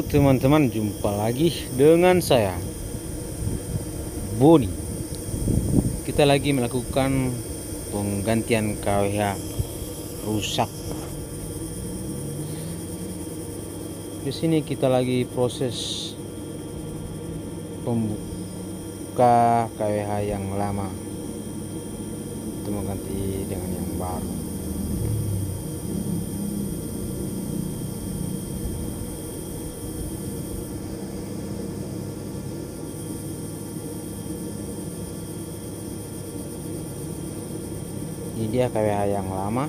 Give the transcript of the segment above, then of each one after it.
Teman-teman, jumpa lagi dengan saya, Boni. Kita lagi melakukan penggantian KWH rusak. Di sini kita lagi proses pembuka KWH yang lama untuk mengganti dengan yang baru. Ini dia KWH yang lama.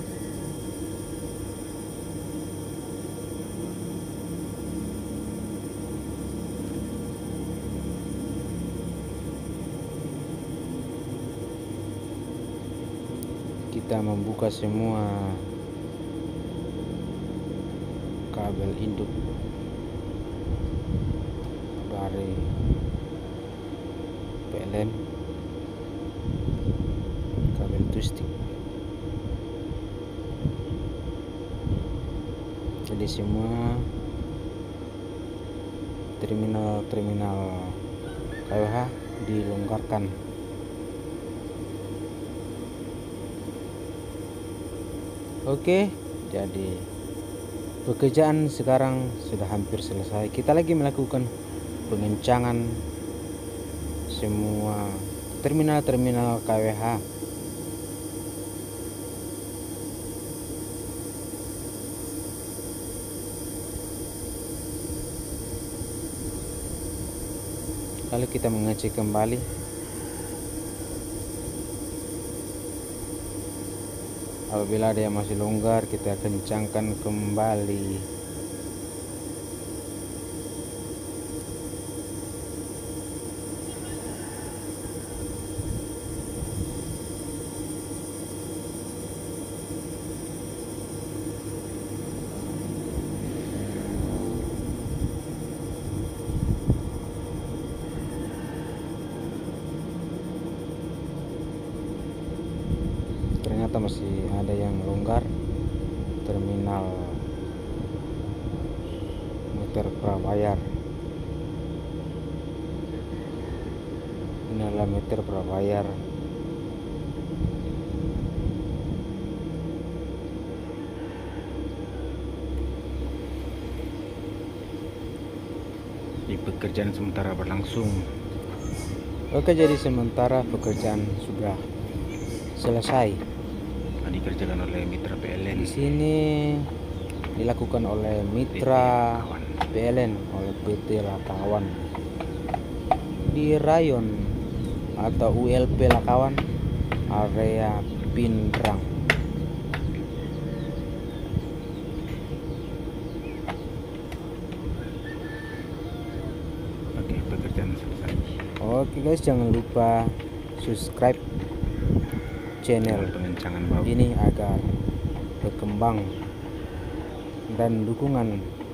Kita membuka semua kabel induk dari PLN, kabel twisting. Jadi semua terminal KWH dilonggarkan. Oke, jadi pekerjaan sekarang sudah hampir selesai. Kita lagi melakukan pengencangan semua terminal KWH. Lalu kita mengecek kembali. Apabila ada yang masih longgar, kita kencangkan kembali. Ternyata masih ada yang longgar. Terminal meter prabayar. Ini adalah meter prabayar. Di pekerjaan sementara berlangsung. Oke, jadi sementara pekerjaan sudah selesai. Dikerjakan oleh mitra PLN. Di sini dilakukan oleh mitra PLN, oleh PT Lakawan di rayon atau ULP Lakawan, area Pindrang. Oke, pekerjaan selesai. Oke guys, jangan lupa subscribe channel pengencangan bawah ini agar berkembang, dan dukungan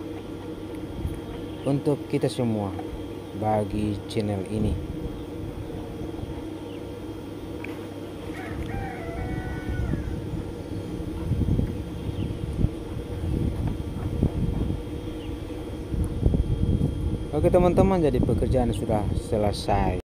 untuk kita semua bagi channel ini. Oke teman-teman, jadi pekerjaan sudah selesai.